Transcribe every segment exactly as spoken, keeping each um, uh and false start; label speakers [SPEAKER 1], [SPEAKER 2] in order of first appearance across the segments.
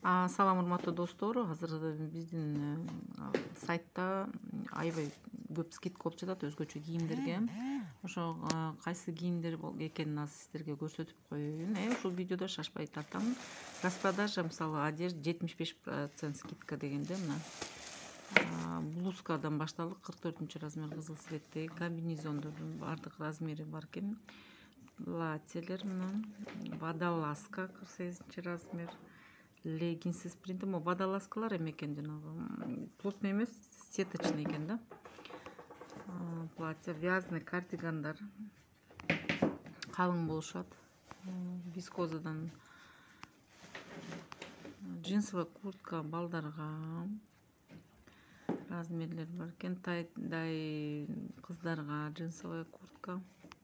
[SPEAKER 1] Салам урматтуу достор, азыр биздин сайтта аябай көп скидка болуп жатат өзгөчө кийимдерге. Ошо кайсы кийимдер экенин азыр сиздерге көрсөтүп коеюн. Э ушул видеодо шашпай тартам. Распродажа мисалы одежда жетимиш беш процент скидка дегенде мына блузкадан башталып кырк төртүнчү размер кызыл цветтеги комбинезондордун баардык размери бар экен. Платьелер мына водолазка кырк сегизинчи размер. Леггинсы с принтом, водолазкалар эме экен жанагы плотный эмес, сеточный экен да. Платье, вязаный кардигандар калың болушат. Вискозадан джинсовая куртка балдарга размерлер бар экен. Тай кыздарга джинсовая куртка,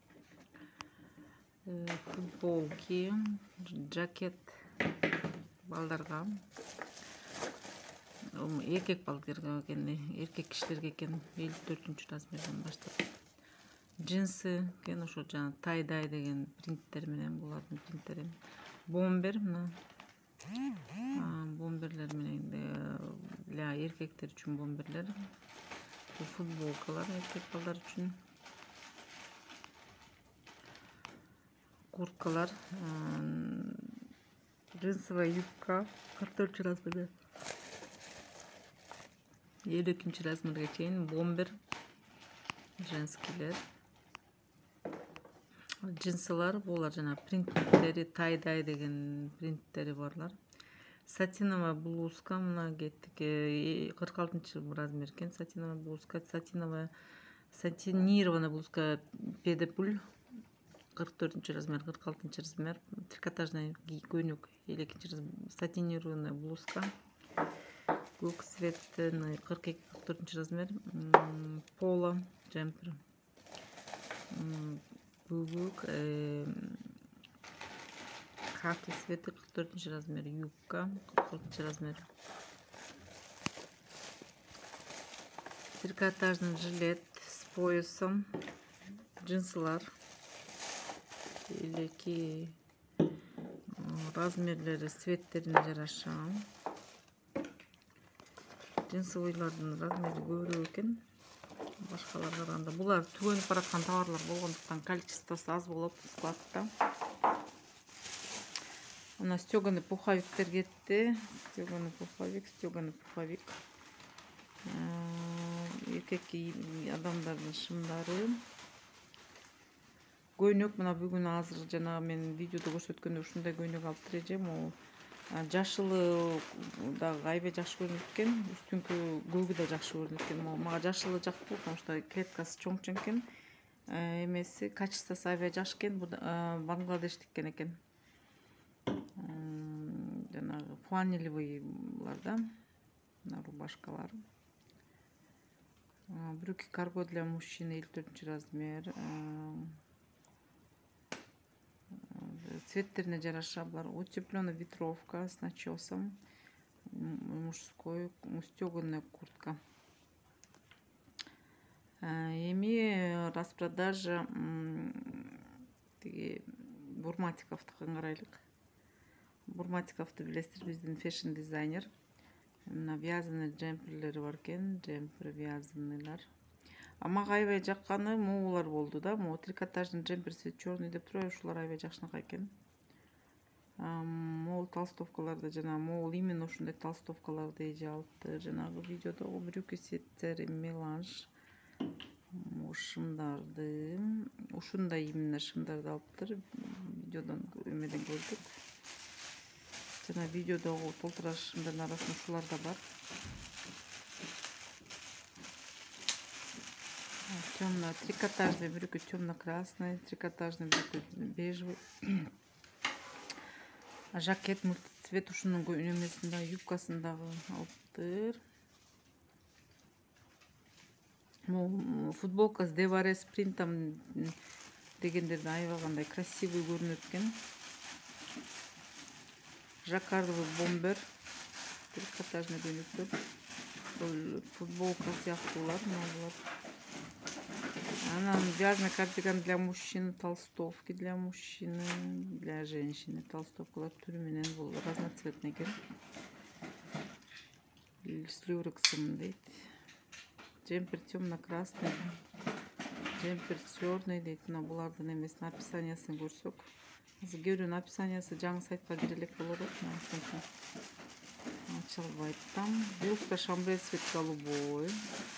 [SPEAKER 1] футболки, жакет балдарга, эркек балдарга экен, эркек кишилерге экен, элүү төртүнчү размерден баштап. Джинсы экен, ошо жана тай-дай деген принттер менен, булардын принттери. Бомбер мына. Бомберлер менен для эркектер үчүн бомберлер. Футболкалар эркек балдар үчүн. Курткалар, джинсовая юбка кырк төртүнчү размерде, элүү экинчи размерге чейин бомбер женскийлер. Джинсылар булар жана принттери, тай-дай деген принттери барлар. Сатиновая блузка мына кеттик, кырк алтынчы размер экен. Сатиновая блузка, сатиновая сатинированная блузка педепуль кырк төртүнчү размер, кырк алтынчы размер. Трикотажный көйнөк элүү экинчи размер. Сатинированная блузка көк цветный кырк эки кырк төртүнчү размер. Поло джемпер көбүк хаки цвети кырк төртүнчү размер. Юбка кырк алтынчы размер. Трикотажный жилет с поясом. Джинсылар эки размерлери цветтерине жараша. Джинсовыйлардын размери көбүрөөк экен башкаларга караганда. Булар түгөнүп бараткан товарлар болгондуктан количествосу аз болот складта. Мына стёганый пуховиктер кетти. Стёганый пуховик, стёганый пуховик. Эркек адамдардын шымдары. Көйнөк мына бүгүн азыр жана мен видеодо көрсөткөндөй ушундай көйнөк алып эжем. Ал жашылы дагы аябай жакшы көрүнөт экен. Үстүңкү көгү да жакшы көрүнөт экен. Мага жашылы жакты, потому что клеткасы чоңчу экен. Эмеси качествосу аябай жакшы экен. Бангладештиктен экен. Жанагы фланелевыйлар да. Мына рубашкалар. Брюки карго для мужчин элүү төртүнчү размер. Цветтерине жараша бар. Утепленная ветровка с начесом. Мужской стёганая куртка. Эми распродажа тиги Бурматиковдукун карайлык. Бурматиковду билесиздер, биздин фэшн дизайнер. Мына вязаный джемперлери бар экен, джемпер вязаныйлар. А мага аябай жакканы могулар болду да. Могу трикотажный джемпер черный деп турбайбы, ушулар аябай жакшынакай экен. Могул толстовкаларды жана могул именно ушундай толстовкаларды эже алыптыр. Жанагы видеодогу брюки сеттери меланж. Шымдарды ушундай именно шымдарды алыптыр. Видеодон эмеден көрдүк. Жана видеодогу толтураш шымдардын арасында ушулар да бар. Темно трикотажный брюки темно-красный, трикотажный брюки бежевый. Жакет мультицвет ушунун эмесинде юбкасындагы алыптыр. Футболка с деваре с принтом дегендерден аябагандай красивый көрүнөт экен. Жаккардовый бомбер, трикотажный көйнөктөр. Футболка сыяктуулар, булар. Анан вязаный кардиган для мужчин, толстовки для мужчины, для женщины. Толстовкалар түрү менен бул разноцветный экен. с люрексом дейт. Джемпер темно-красный, джемпер черный дейт. Мына булардын эмес написаниясын көрсөк. Азыр көрүү написаниясы жаңы сайтка кире элек болот. Ачылбайт там. Блузка шамбре цвет голубой.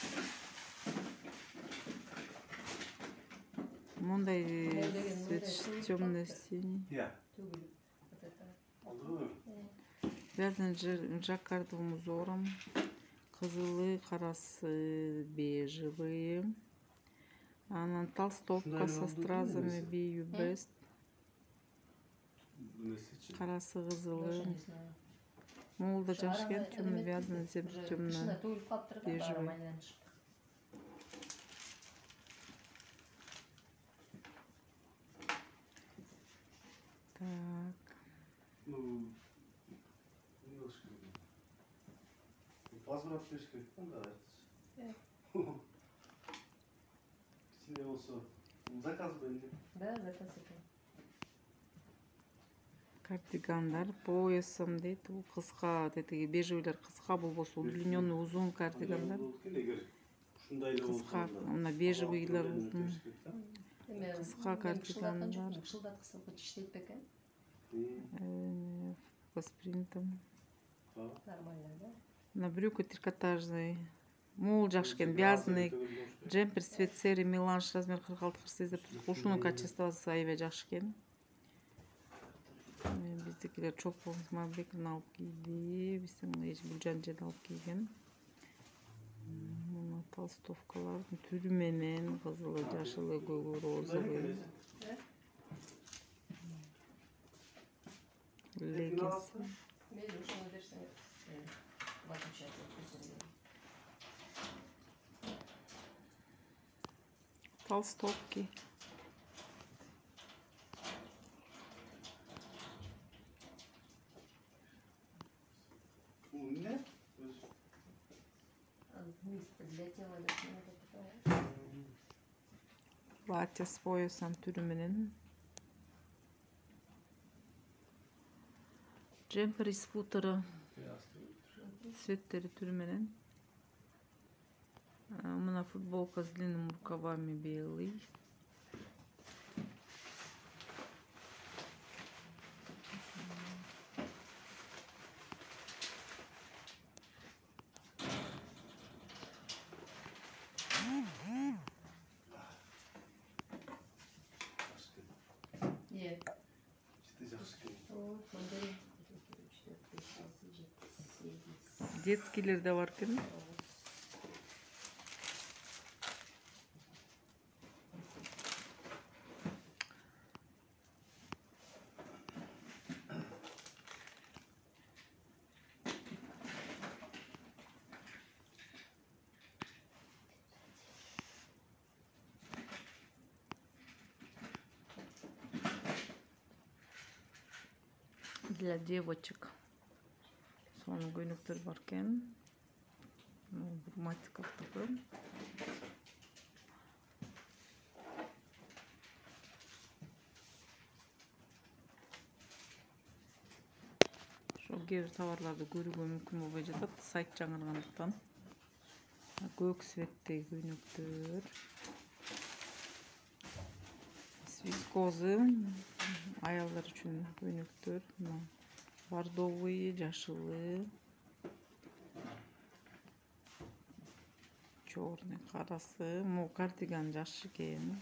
[SPEAKER 1] Мондай цвет темно-синий. Вязаный жаккардовым узором. Кызылы, карасы, бежевые. Анан толстовка со стразами Be You Best. Карасы, кызылы. Могул да жакшы экен, темно вязаный, темно бежевый. Так.
[SPEAKER 2] Возврат пешки, да. Içinde olsa заказ belli.
[SPEAKER 3] Да, заказ екен.
[SPEAKER 1] Кардигандар поясом дейт. Бул кыска, тетиги бежевыйлар кыска, болбосо удлинённый узун кардигандар. Кыска, мына бежевыйлар узун. Кыска кардигандар.
[SPEAKER 3] Шылдаткысы иштейт бекен.
[SPEAKER 1] С принтом.
[SPEAKER 3] Нормально, да?
[SPEAKER 1] На брюки трикотажный. Могул жакшы экен, вязаный. Джемпер цвет серый, меланж, размер кырк алты кырк сегиз деп туруп. Ушунун качествосу аябай жакшы экен. Биздикилер чоп Смарбекин алып кийди. Биздин эч Гүлжан жерде алып кийген. Мына толстовкалардын түрү менен кызылы, жашылы, көгү, розовый. Леггинс.
[SPEAKER 3] Мейлі, ушуну берсең, башымчасы көзүргөн.
[SPEAKER 1] Толстовки.
[SPEAKER 2] Не?
[SPEAKER 3] Мисто для тела, да,
[SPEAKER 1] Платье с поясом түрү менен. Джемпер из футера. Цветтери түрү менен. Мына футболка с длинными рукавами белый.
[SPEAKER 3] Е.
[SPEAKER 1] Детскийлер да бар экен. Для девочек. Сонун көйнөктөр бар экен. Матика такой. Ошо кээ бир товарларды көрүүгө мүмкүн болбой жатат, сайт жаңыргандыктан. Көк цветтеги көйнөктөр. Вискозы аялдар үчүн көйнөктөр. Бордовый, жашылы, черный, карасы. Могу кардиган жакшы экен.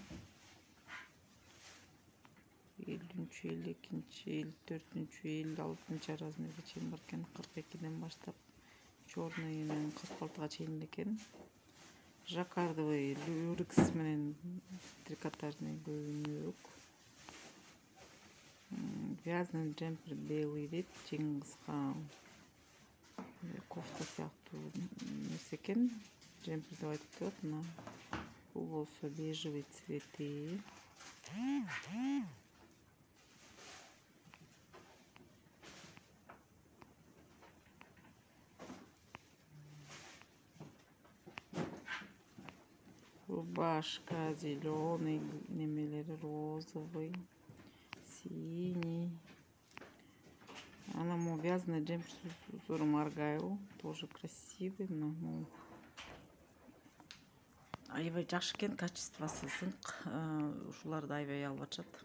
[SPEAKER 1] элүүнчү, элүү экинчи, элүү төртүнчү, элүү алтынчы размерге чейин бар экен. кырк экиден баштап черный менен кырк алтыга чейин экен. Жаккардовый люрекс менен трикотажный көйнөк. Вязаный джемпер белый дейт, жең кыска кофта сыяктуу нерсе экен. Джемпер деп айтып турат. Мына бул болсо бежевый цвети. Рубашка зеленый, немелери розовый, синий. Она мо вязаный джемпер с узором Аргайл. Тоже красивый. Мына аябай жакшы экен, качествосы сыңк. Ушуларды аябай алып атышат.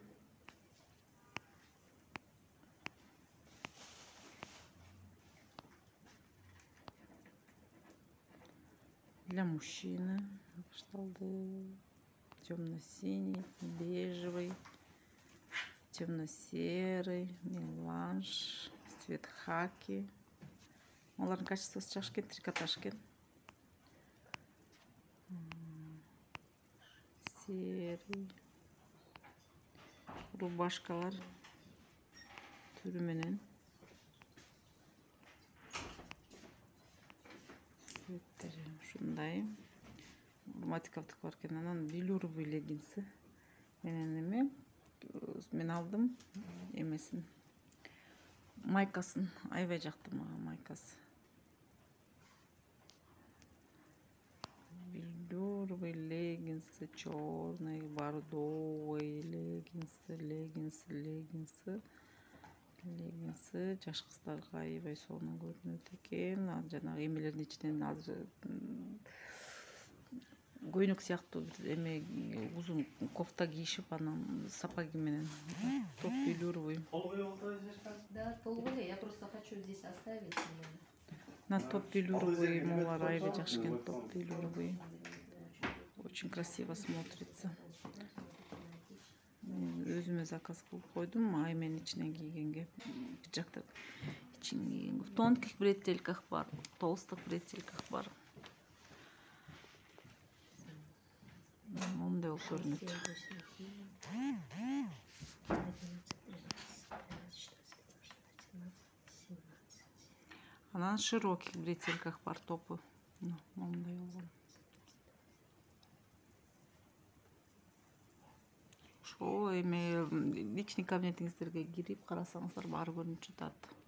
[SPEAKER 1] Для мужчины шталды темно-синий, бежевый, темно-серый, меланж, цвет хаки. Олардың качествосы жакшы экен, трикотаж экен. Серый рубашкалар түрү менен. Цветтери ушундай. Матикалдык бар экен. Анан велюровый леггинсы менен эме мен алдым эмесин. Майкасын аябай жакты мага майкасы. Велюровый леггинсы, черный, бордовый леггинсы, леггинсы, леггинсы, леггинсы. Жаш кыздарга аябай сонун көрүнөт экен. Жанагы эмелердин ичинен азыр көйнөк сыяктуу бир эме узун кофта кийишип, анан сапаги менен. Топ велюровый.
[SPEAKER 2] Толгой болду жашкан.
[SPEAKER 3] Да, толгой. Я просто хочу здесь оставить.
[SPEAKER 1] На топ велюровый молар аябай жакшы экен, топ велюровый. Очень красиво смотрится. Өзүмө заказ кылып койдум, аймен ичинен кийгенге. Пиджакты ичинен кийгенге. В тонких бретельках бар, толстых бретельках бар. Мондай болуп көрүнөт. Анан широких бретельках бар топы. Мондай болгон. Ошол эме личный кабинетиңиздерге кирип карасаңыздар баары көрүнүп жатат.